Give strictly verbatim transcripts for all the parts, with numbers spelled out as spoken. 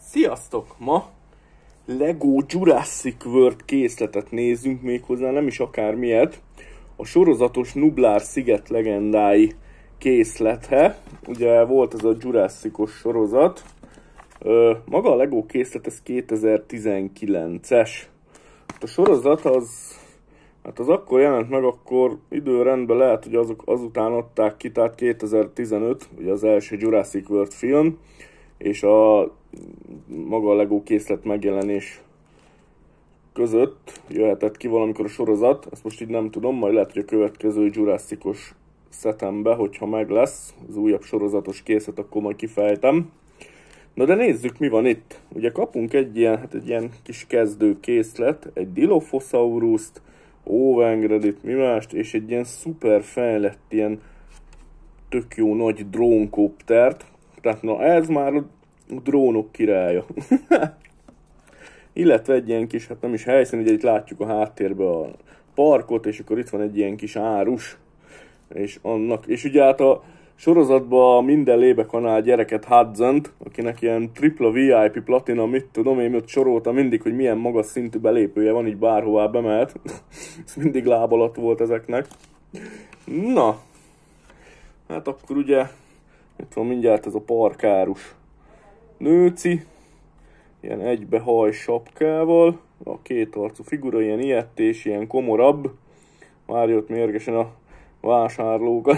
Sziasztok! Ma Lego Jurassic World készletet nézzünk, méghozzá nem is akármilyet. A sorozatos Nublar sziget legendái készlethe. Ugye volt ez a Jurassicos sorozat. Ö, maga a Lego készlet ez kétezer-tizenkilences. A sorozat az, hát az akkor jelent meg, akkor időrendben lehet, hogy azok azután adták ki, tehát kétezer-tizenöt, ugye az első Jurassic World film, és a maga a Lego készlet megjelenés között jöhetett ki valamikor a sorozat. Ezt most így nem tudom, majd lehet, hogy a következő Jurassicos szetembe, hogyha meg lesz az újabb sorozatos készlet, akkor majd kifejtem. Na de nézzük, mi van itt. Ugye kapunk egy ilyen, hát egy ilyen kis kezdő készlet, egy Dilophosaurust, Owen-Gredit, mi mást, és egy ilyen szuper fejlett, ilyen tök jó nagy drónkoptert. Tehát na ez már a drónok királya. Illetve egy ilyen kis, hát nem is helyszín, ugye itt látjuk a háttérben a parkot, és akkor itt van egy ilyen kis árus. És, annak, és ugye hát a sorozatban a minden lébekanál gyereket Hudson-t, akinek ilyen tripla vé i pé platina, mit tudom, én ott soroltam mindig, hogy milyen magas szintű belépője van, így bárhová bemelt. Ez mindig láb alatt volt ezeknek. Na, hát akkor ugye itt van mindjárt ez a parkárus nőci, ilyen egybehaj sapkával, a két arcú figura, ilyen ilyettés, ilyen komorabb. Már jött mérgesen a vásárlókat.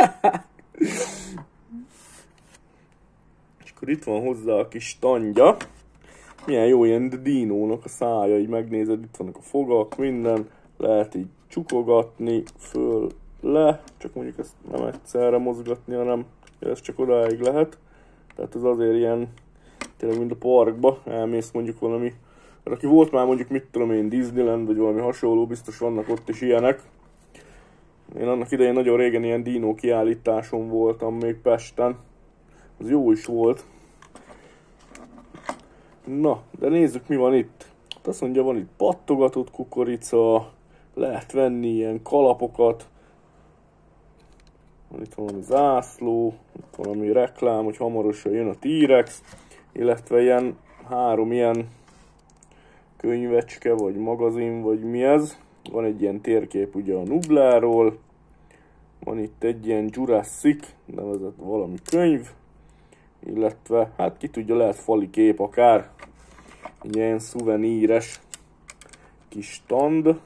És akkor itt van hozzá a kis tandja. Milyen jó, ilyen dinónak a szája, így megnézed, itt vannak a fogak, minden. Lehet így csukogatni, föl, le. Csak mondjuk ezt nem egyszerre mozgatni, hanem ez csak odáig lehet. Tehát ez azért ilyen, tényleg mint a parkba, elmész mondjuk valami, mert aki volt már mondjuk mit tudom én, Disneyland, vagy valami hasonló, biztos vannak ott is ilyenek. Én annak idején nagyon régen ilyen dino kiállításon voltam még Pesten. Az jó is volt. Na, de nézzük, mi van itt. Hát azt mondja, van itt pattogatott kukorica, lehet venni ilyen kalapokat. Van itt valami zászló, itt valami reklám, hogy hamarosan jön a T-Rex, illetve ilyen három ilyen könyvecske, vagy magazin, vagy mi ez. Van egy ilyen térkép ugye a Nublarról, van itt egy ilyen Jurassic nevezett valami könyv, illetve hát ki tudja, lehet fali kép akár, egy ilyen szuveníres kis stand.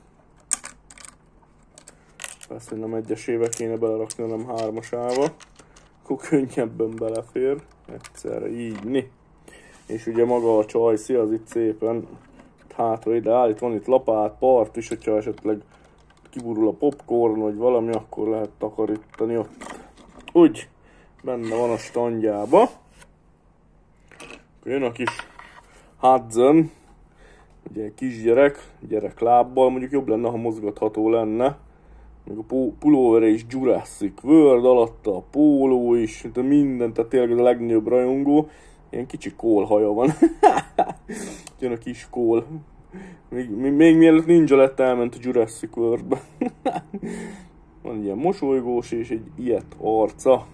Persze, hogy nem egyesével kéne belerakni, hanem hármasába, akkor könnyebben belefér, egyszerre így, ni. És ugye maga a csajszi az itt szépen hátra ide áll, itt van itt lapát, part is, hogyha esetleg kiburul a popcorn, vagy valami, akkor lehet takarítani ott. Úgy, benne van a standjába. Akkor jön a kis Hudson, ugye kisgyerek, gyereklábbal, mondjuk jobb lenne, ha mozgatható lenne. Még a pulóvere is Jurassic World, alatta a póló is, minden, tehát tényleg ez a legnagyobb rajongó. Ilyen kicsi kólhaja van. Jön a kis kól. Még, még, még mielőtt ninja lett, elment a Jurassic Worldbe. Van ilyen mosolygós és egy ilyet arca.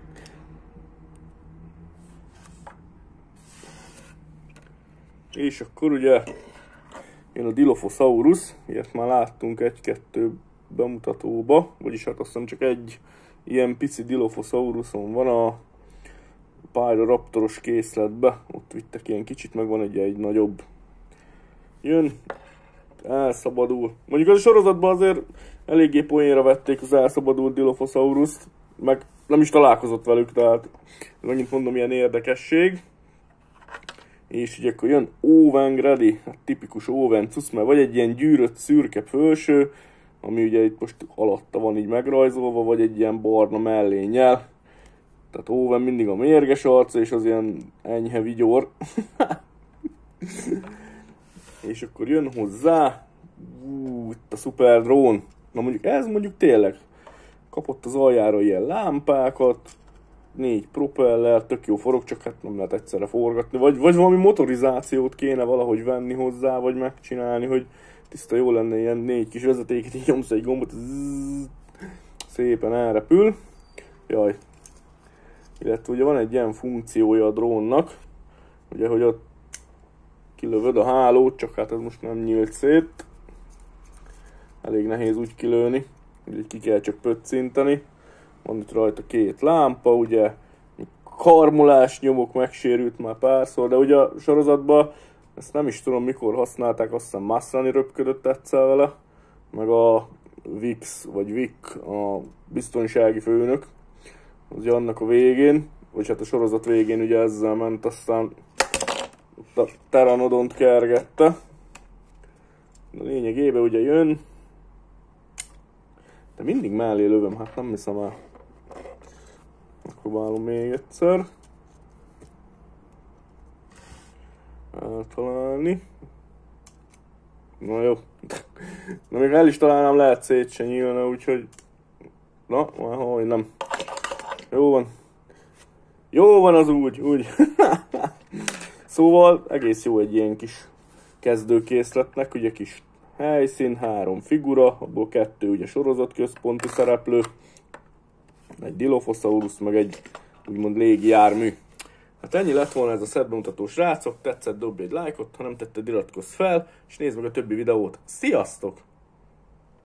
És akkor ugye jön a Dilophosaurus. Ilyet már láttunk egy-kettő bemutatóba. Vagyis hát azt hiszem csak egy ilyen pici Dilophosauruson van a Pyroraptoros készletbe, ott vittek ilyen kicsit, meg van egy, egy nagyobb. Jön, elszabadul. Mondjuk az a sorozatban azért eléggé poénra vették az elszabadult Dilophosaurust, meg nem is találkozott velük, tehát megint mondom, ilyen érdekesség. És ugye akkor jön Owen-Grady, hát tipikus Owen cusz, mert vagy egy ilyen gyűrött szürke fölső, ami ugye itt most alatta van így megrajzolva, vagy egy ilyen barna mellénnyel. Tehát Owen mindig a mérges arca, és az ilyen enyhe vigyor. És akkor jön hozzá, ú, itt a szuper drón. Na mondjuk ez mondjuk tényleg. Kapott az aljára ilyen lámpákat, négy propeller, tök jó forog, csak hát nem lehet egyszerre forgatni. Vagy, vagy valami motorizációt kéne valahogy venni hozzá, vagy megcsinálni, hogy tiszta jó lenne ilyen négy kis vezetéket, így nyomsz egy gombot, zzz, szépen elrepül. Jaj. Illetve ugye van egy ilyen funkciója a drónnak, ugye, hogy ott kilövöd a hálót, csak hát ez most nem nyílt szét. Elég nehéz úgy kilőni, úgyhogy ki kell csak pöccinteni. Van itt rajta két lámpa, ugye karmolás nyomok, megsérült már párszor, de ugye a sorozatban ezt nem is tudom mikor használták, azt hiszem Massani röpködött egyszer vele, meg a Vix, vagy Vic, a biztonsági főnök, az ugye annak a végén, vagy hát a sorozat végén ugye ezzel ment, aztán a Pteranodont kergette. A lényegében ugye jön, de mindig mellé lövöm, hát nem hiszem el. Megpróbálom még egyszer eltalálni. Na jó. Na még el is találnám, lehet szét se nyílna, úgyhogy... Na, már hogy nem. Jó van. Jó van az úgy, úgy. Szóval egész jó egy ilyen kis kezdőkészletnek, ugye kis helyszín, három figura, abból kettő ugye sorozatközponti szereplő, egy Dilophosaurus, meg egy úgymond légijármű. Hát ennyi lett volna ez a set bemutató, srácok, tetszett, dobj egy lájkot, ha nem tetted, iratkozz fel, és nézd meg a többi videót. Sziasztok!